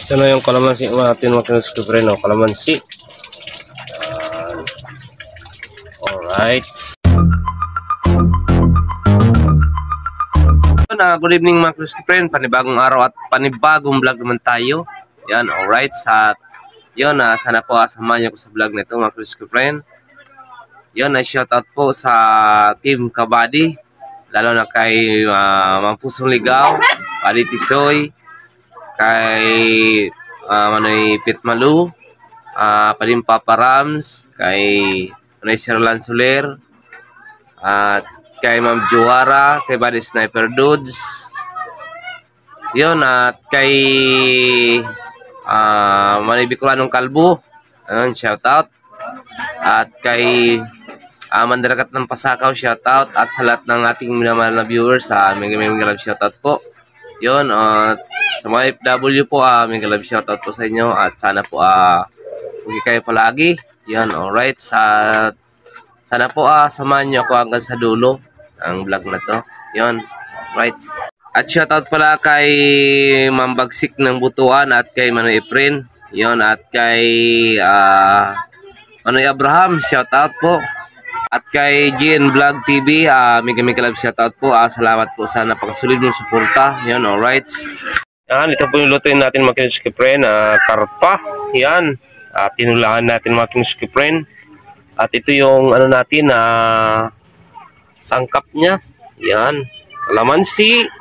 Ito na yung kalamansi natin mga kinuskipre, no? Kalamansi. Yan. Alright. Good evening mga kinuskipre, panibagong araw at panibagong vlog naman tayo. Yan, alright. Yun, sana po samahan niyo ko sa vlog nito mga kinuskipre. Yun, shoutout po sa Team Kabady, lalo na kay Mampusong Ligaw, Pali Tisoy, kay Manoy Pitmalu, Palim Papa Rams, kay Manoy Sherlan Soler, at kay Ma'am Juara, kay Buddy Sniper Dudes. Yun, at kay Manoy Bicolanong Kalbo, ayun, shoutout. At kay Mandaragat ng Pasakaw, shoutout. At sa lahat ng ating minamahal na viewers, mega love shoutout po. Yun, sa mga FW po, mega love shoutout po sa inyo. At sana po, huwag kayo palagi. Yun, alright. Sana po, samahan nyo ako hanggang sa dulo ang vlog na to. Yun, alright. At shoutout pala kay Ma'am Bagsik ng Butuan at kay Manoy Efren. Yun, at kay Manoy Abraham, shoutout po. At kay GN Vlog TV, mega love shoutout po. Salamat po sa napakasulid mong suporta. Yan, alright. Yan, ito po yung lutuin natin mga kinuskipren, karpa. Yan, tinulahan natin mga kinuskipren. At ito yung ano natin, sangkap niya. Yan, kalamansi,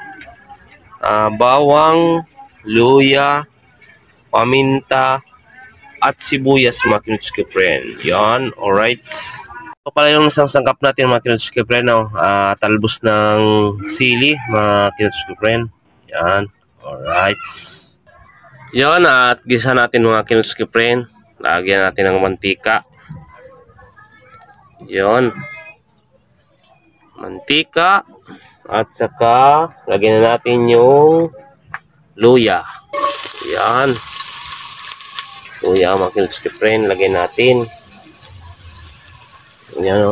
bawang, luya, paminta, at sibuyas mga kinuskipren. Yan, alright. Ito pala yung isang sangkap natin mga kinuskipren, talbos ng sili mga kinuskipren. Yan, alright. Yan, at gisa natin mga kinuskipren. Lagyan natin ng mantika. Yan, mantika. At saka lagyan na natin yung luya. Yan, luya mga kinuskipren, lagyan natin. Yan,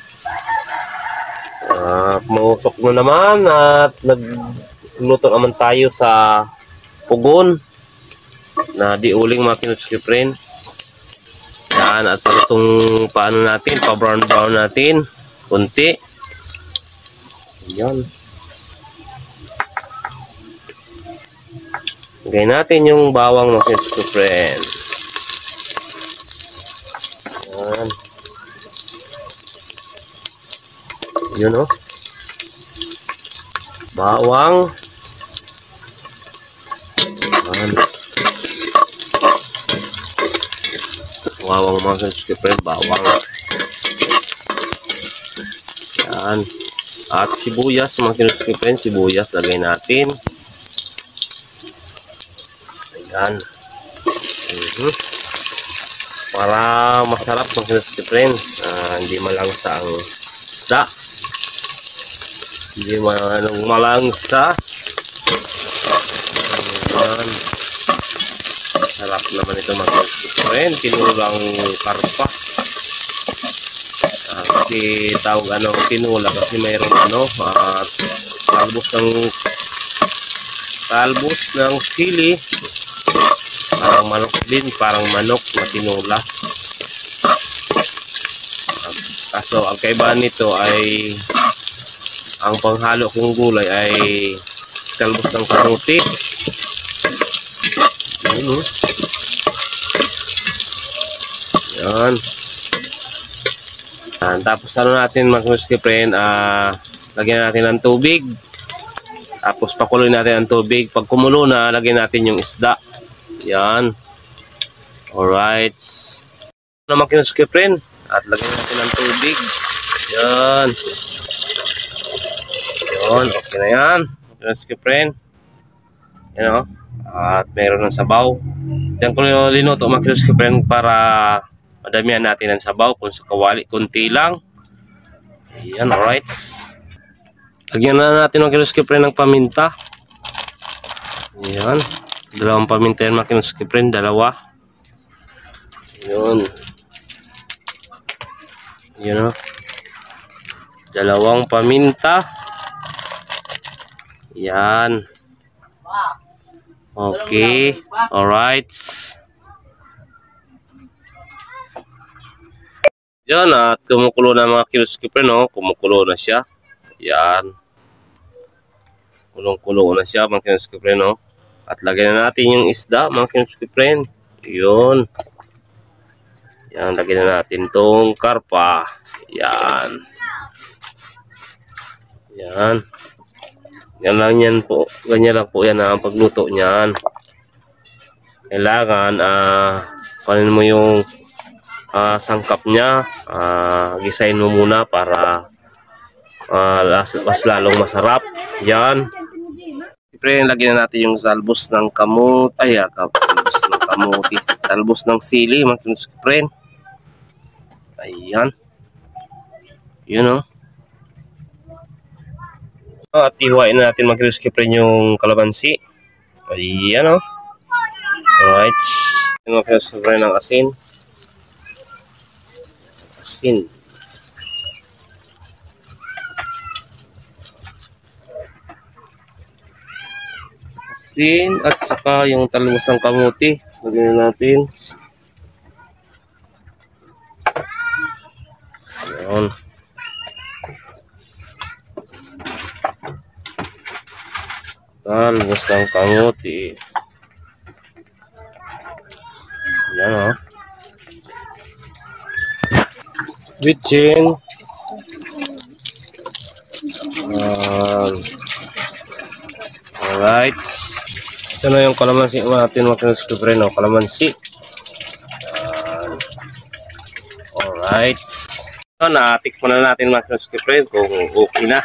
mausok na naman at nagluto naman tayo sa pugon na diuling mga kinuskipren. Yan, at itong paano natin, pa brown natin kunti. Yan, lagay natin yung bawang mga kinuskipren. Yan, yun, bawang. Yan, bawang mga kinuskipren, bawang. Yan, at sibuyas mga kinuskipren, sibuyas lagay natin. Ayan, para masarap mga kinuskipren, hindi malangsa ang isda. Hindi malangsa. Ayan, sarap naman ito mga kinuskipren, tinulang karpa. Kasi tawag tinula kasi mayroong talbos ng sili, parang manok din, parang manok na tinula. Kaso ang kaibahan nito ay ang panghalo kong gulay ay talbos ng kamote. Yan. Tapos natin mga kinuskipren, lagyan natin ng tubig. Tapos pakuloy natin ang tubig. Pag kumulo na, lagyan natin yung isda. Yan, alright. Mga kinuskipren, at lagyan natin ng tubig. Yan, yun, okay na yan kinuskipren. Yan, at meron ng sabaw. Yan ko linuto mga kinuskipren para madamihan natin ang sabaw. Kung sa kawali, kunti lang. Ayan, alright. Lagyan na natin mga kinuskipren ng paminta. Ayan, dalawang paminta yan mga kinuskipren, dalawa. Yun, yun, dalawang paminta. Yan, Okay. Alright. Yan, at kumukulo na mga kinuskipre, no? Kumukulo na siya. Yan. Kulong-kulo na siya mga kinuskipre, no? At lagyan na natin yung isda mga kinuskipre. Yun. Yan, lagyan na natin tong karpa. Yan. Yan. Yan lang yan po. Ganyan lang po yan ang pagluto niyan. Kailangan, kunin mo yung sangkap niya. Gisain mo muna para mas lalong masarap. Yan. Siyempre, lagyan na natin yung salbos ng kamot. Talbos ng kamuti. Talbos ng sili, mga kinuskipren. Ayan. Yun, oh. At ihuwain na natin, mga kinuskipren, yung kalamansi. Ayan, oh. Alright. Mga kinuskipren, ng asin. Asin. At saka yung talbos ng kamuti. Lagyan natin. Ayan. Talbos ng kamuti. Ayan, oh. Bitchin. Alright. Ito na yung kalamansi natin, mga kinuskipre, no? Kalamansi. Alright. So, natikman na natin, mga kinuskipre, kung okay na.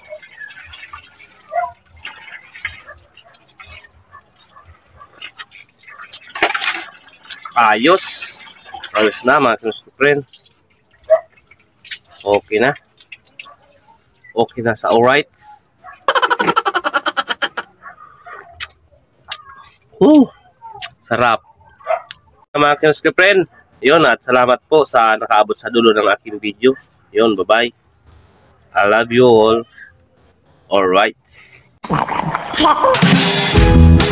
Ayos. Ayos na, mga kinuskipre. Okay na. Okay na sa alright. Sarap. Mga kinuskipren, yun, at salamat po sa nakaabot sa dulo ng aking video. Yun, bye-bye. I love you all. Alright.